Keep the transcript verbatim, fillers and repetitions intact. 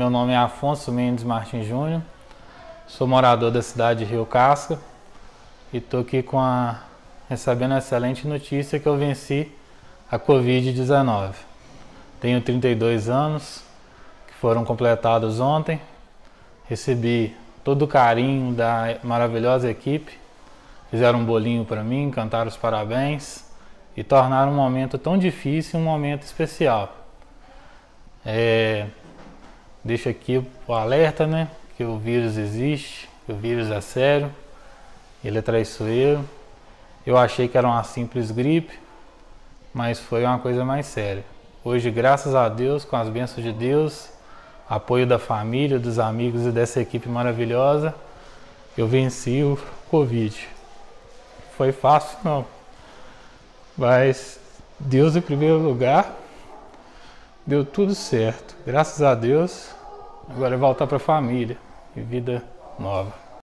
Meu nome é Afonso Mendes Martins Júnior, sou morador da cidade de Rio Casca e estou aqui com a, recebendo a excelente notícia que eu venci a covid dezenove. Tenho trinta e dois anos, que foram completados ontem, recebi todo o carinho da maravilhosa equipe, fizeram um bolinho para mim, cantaram os parabéns e tornaram um momento tão difícil um momento especial. É... Deixo aqui o alerta, né? Que o vírus existe, que o vírus é sério, ele é traiçoeiro. Eu achei que era uma simples gripe, mas foi uma coisa mais séria. Hoje, graças a Deus, com as bênçãos de Deus, apoio da família, dos amigos e dessa equipe maravilhosa, eu venci o Covid. Foi fácil, não, mas Deus em primeiro lugar. Deu tudo certo, graças a Deus. Agora é voltar para a família e vida nova.